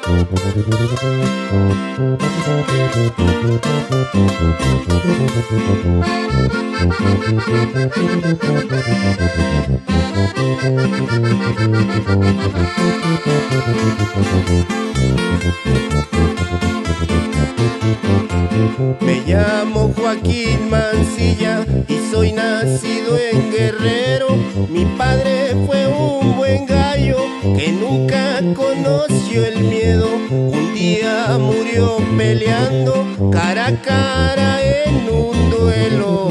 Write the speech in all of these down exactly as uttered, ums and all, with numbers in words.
Me llamo Joaquín Mancilla y soy nacido en Guerrero. Mi padre fue un buen gallo que nunca conoció el miedo. Un día murió peleando cara a cara en un duelo.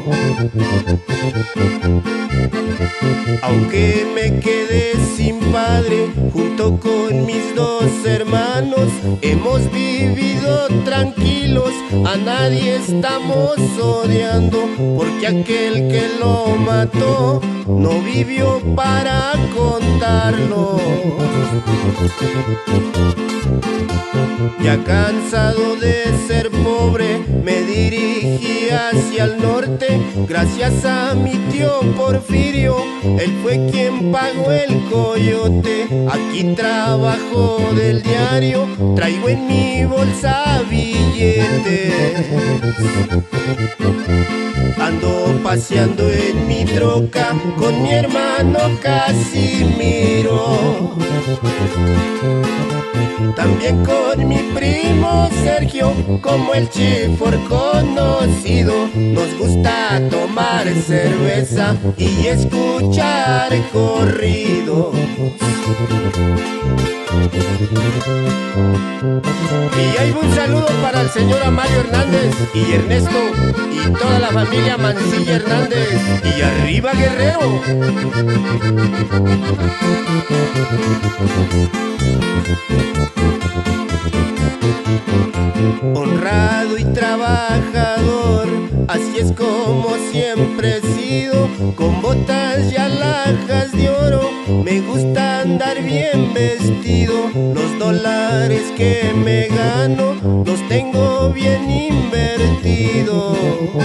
Aunque me quedé sin padre, junto con mis dos hermanos, hemos vivido tranquilos, a nadie estamos odiando, porque aquel que lo mató no vivió para contarlo. Ya cansado de ser pobre, me dirigí hacia el norte, gracias a mi tío Porfirio, él fue quien pagó el coyote. Aquí trabajo del diario, traigo en mi bolsa billetes. Ando paseando en mi troca con mi hermano Casimiro, también con mi primo Sergio, como el Chifor conocido. Nos gusta tomar cerveza y escuchar corridos. Y hay un saludo para el señor Amario Hernández y Ernesto y toda la familia Mancilla Hernández. Y arriba Guerrero. Honrado y trabajador, así es como siempre he sido, con botas y alhajas de oro, me gusta andar bien vestido. Los dólares que me gano los tengo bien invertidos.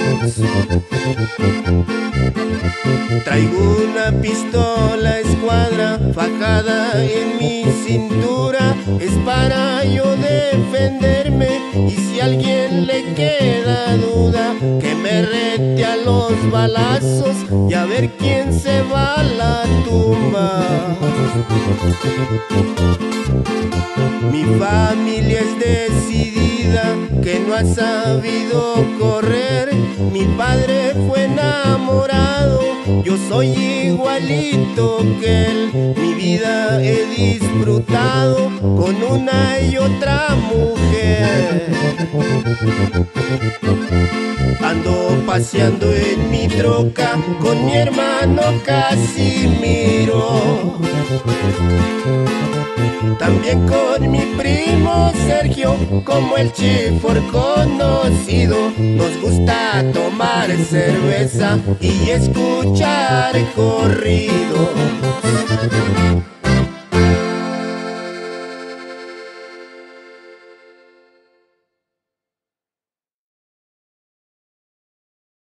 Traigo una pistola escuadra fajada en mi cintura, es para yo defenderme, y si a alguien le queda duda, que me rete a los balazos y a ver quién se va a la tumba. Mi familia es decidida, que no ha sabido correr. Mi padre fue enamorado, yo soy igualito que él. Mi vida he disfrutado con una y otra mujer. Ando paseando en mi troca con mi hermano Casimiro, también con mi primo Sergio, como el Chifor conocido. Nos gusta tomar cerveza y escuchar corridos.